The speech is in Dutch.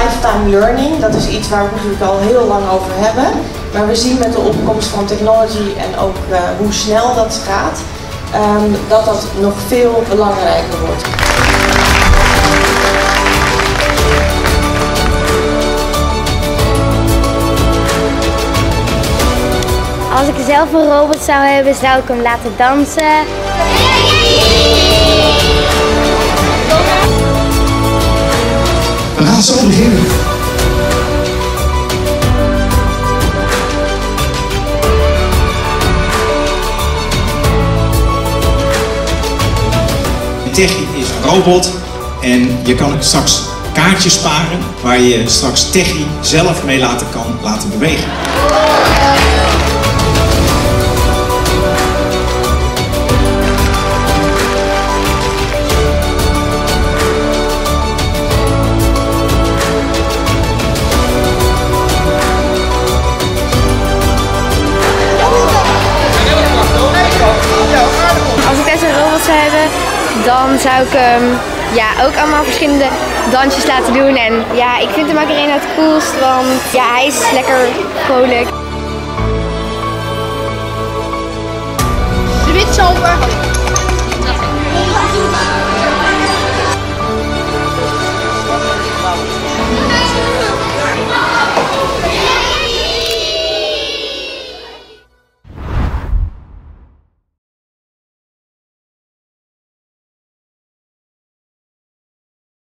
lifetime learning, dat is iets waar we het natuurlijk al heel lang over hebben. Maar we zien met de opkomst van technology en ook hoe snel dat gaat, dat dat nog veel belangrijker wordt. Als ik zelf een robot zou hebben, zou ik hem laten dansen. We gaan zo beginnen. Techie is een robot en je kan ook straks kaartjes sparen waar je straks Techie zelf mee kan laten bewegen. Als ik thuis een robot zou hebben, dan zou ik hem ook allemaal verschillende dansjes laten doen. En ja, ik vind de Macarena het coolst, want ja, hij is lekker vrolijk. De wit zalver.